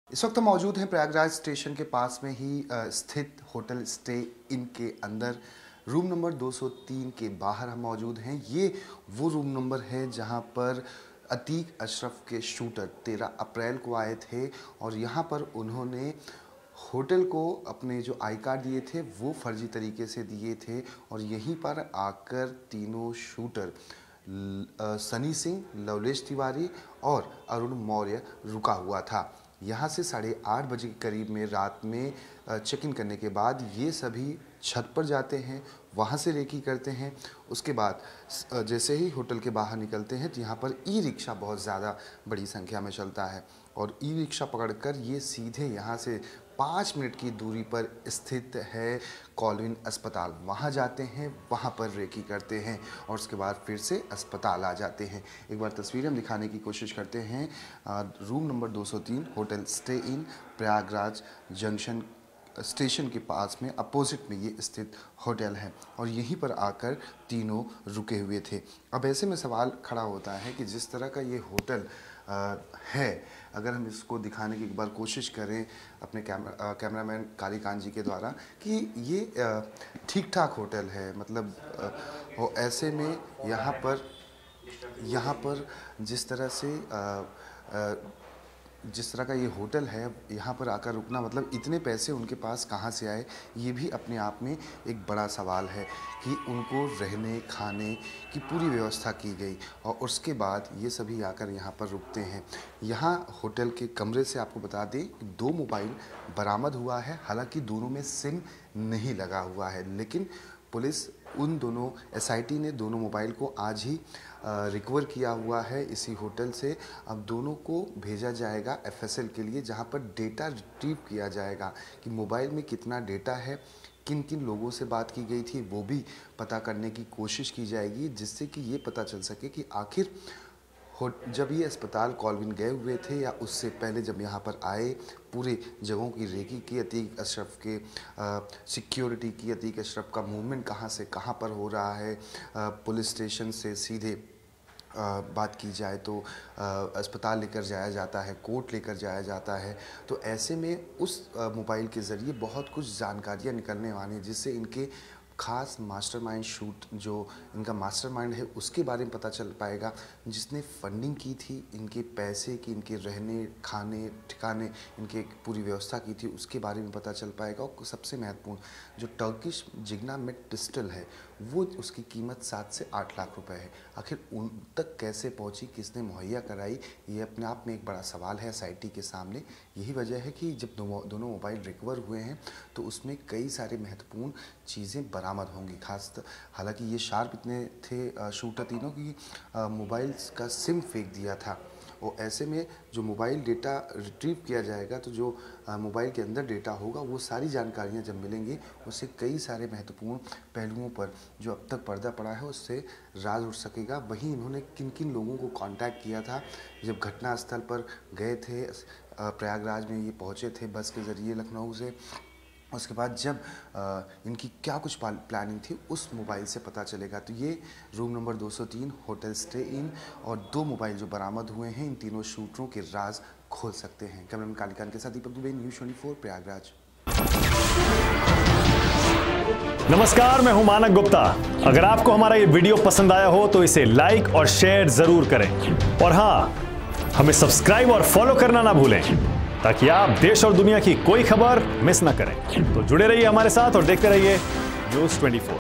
इस वक्त हम मौजूद हैं प्रयागराज स्टेशन के पास में ही स्थित होटल स्टे इन के अंदर। रूम नंबर 203 के बाहर हम मौजूद हैं। ये वो रूम नंबर है जहां पर अतीक अशरफ के शूटर 13 अप्रैल को आए थे और यहां पर उन्होंने होटल को अपने जो आई कार्ड दिए थे वो फर्जी तरीके से दिए थे और यहीं पर आकर तीनों शूटर सनी सिंह, लवलेश तिवारी और अरुण मौर्य रुका हुआ था। यहाँ से 8:30 बजे के करीब में रात में चेक इन करने के बाद ये सभी छत पर जाते हैं, वहाँ से रेकी करते हैं। उसके बाद जैसे ही होटल के बाहर निकलते हैं तो यहाँ पर ई रिक्शा बहुत ज़्यादा बड़ी संख्या में चलता है और ई रिक्शा पकड़कर ये सीधे यहाँ से 5 मिनट की दूरी पर स्थित है कॉलविन अस्पताल, वहाँ जाते हैं, वहाँ पर रेकी करते हैं और उसके बाद फिर से अस्पताल आ जाते हैं। एक बार तस्वीरें हम दिखाने की कोशिश करते हैं। Room number 203 hotel stay in Prayagraj junction station के पास में अपोजिट में ये स्थित होटल है और यहीं पर आकर तीनों रुके हुए थे। अब ऐसे में सवाल खड़ा होता है कि जिस तरह का ये होटल है, अगर हम इसको दिखाने की एक बार कोशिश करें अपने कैमरामैन कालीकांत जी के द्वारा कि ये ठीक ठाक होटल है, मतलब और ऐसे में यहाँ पर जिस तरह का ये होटल है, यहाँ पर आकर रुकना मतलब इतने पैसे उनके पास कहाँ से आए, ये भी अपने आप में एक बड़ा सवाल है कि उनको रहने खाने की पूरी व्यवस्था की गई और उसके बाद ये सभी आकर यहाँ पर रुकते हैं। यहाँ होटल के कमरे से आपको बता दें 2 मोबाइल बरामद हुआ है, हालांकि दोनों में सिम नहीं लगा हुआ है, लेकिन पुलिस उन दोनों एसआईटी ने दोनों मोबाइल को आज ही रिकवर किया हुआ है इसी होटल से। अब दोनों को भेजा जाएगा एफएसएल के लिए, जहां पर डेटा रिट्रीव किया जाएगा कि मोबाइल में कितना डेटा है, किन किन लोगों से बात की गई थी, वो भी पता करने की कोशिश की जाएगी, जिससे कि ये पता चल सके कि आखिर जब ये अस्पताल कॉलविन गए हुए थे या उससे पहले जब यहाँ पर आए, पूरे जगहों की रेकी की, अतीक अशरफ के सिक्योरिटी की, अतीक अशरफ का मूवमेंट कहाँ से कहाँ पर हो रहा है, पुलिस स्टेशन से सीधे बात की जाए तो अस्पताल लेकर जाया जाता है, कोर्ट लेकर जाया जाता है। तो ऐसे में उस मोबाइल के ज़रिए बहुत कुछ जानकारियाँ निकलने वाली हैं, जिससे इनके खास मास्टरमाइंड शूट जो इनका मास्टरमाइंड है उसके बारे में पता चल पाएगा, जिसने फंडिंग की थी, इनके पैसे की, इनके रहने खाने ठिकाने, इनके पूरी व्यवस्था की थी, उसके बारे में पता चल पाएगा। और सबसे महत्वपूर्ण जो टर्किश जिग्ना मेट पिस्टल है वो उसकी कीमत 7 से 8 लाख रुपए है। आखिर उन तक कैसे पहुंची, किसने मुहैया कराई, ये अपने आप में एक बड़ा सवाल है एसआईटी के सामने। यही वजह है कि जब दोनों मोबाइल रिकवर हुए हैं तो उसमें कई सारे महत्वपूर्ण चीज़ें बरामद होंगी। हालांकि ये शार्प इतने थे शूटर तीनों की मोबाइल का सिम फेंक दिया था और ऐसे में जो मोबाइल डेटा रिट्रीव किया जाएगा तो जो मोबाइल के अंदर डेटा होगा वो सारी जानकारियां जब मिलेंगी उससे कई सारे महत्वपूर्ण पहलुओं पर जो अब तक पर्दा पड़ा है उससे राज उठ सकेगा। वहीं इन्होंने किन किन लोगों को कांटेक्ट किया था जब घटनास्थल पर गए थे, प्रयागराज में ये पहुंचे थे बस के ज़रिए लखनऊ से, उसके बाद जब इनकी क्या कुछ प्लानिंग थी उस मोबाइल से पता चलेगा। तो ये room number 203 hotel stay in और 2 मोबाइल जो बरामद हुए हैं इन तीनों शूटरों के राज खोल सकते हैं। कैमरामैन कालीकांत के साथ दीपक दुबे, न्यूज़ 24 प्रयागराज। नमस्कार, मैं हूं मानक गुप्ता। अगर आपको हमारा ये वीडियो पसंद आया हो तो इसे लाइक और शेयर जरूर करें और हाँ, हमें सब्सक्राइब और फॉलो करना ना भूलें ताकि आप देश और दुनिया की कोई खबर मिस ना करें। तो जुड़े रहिए हमारे साथ और देखते रहिए न्यूज़ 24।